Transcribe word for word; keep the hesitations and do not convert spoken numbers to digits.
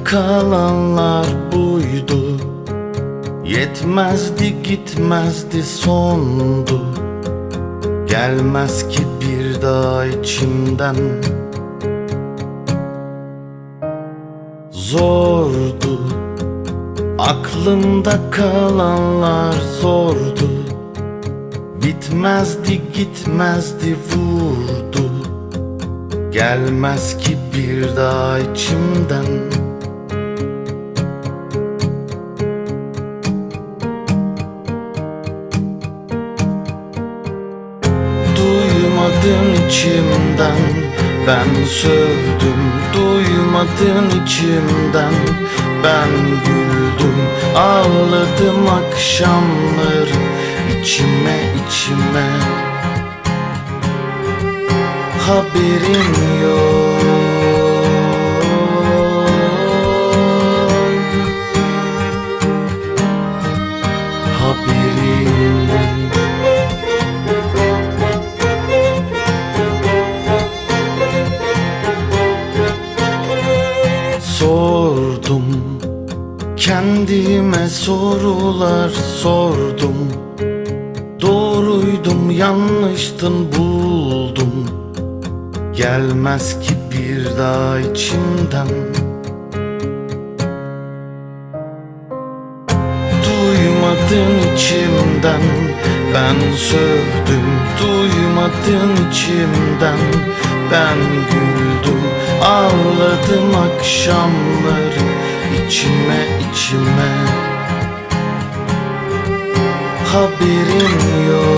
kalanlar buydu. Yetmezdi gitmezdi sondu. Gelmez ki bir daha içimden. Zordu aklımda kalanlar zordu. Bitmezdi gitmezdi vurdu. Gelmez ki bir daha içimden. Duymadın içimden, ben sövdüm. Duymadın içimden, ben güldüm. Ağladım akşamları içime içime. Haberin yok, haberin. Sordum kendime sorular sordum. Doğruydum yanlıştın buldum. Gelmez ki bir daha içimden. Duymadın içimden, ben sövdüm. Duymadın içimden, ben güldüm. Ağladım akşamları içime içime. Haberin yok.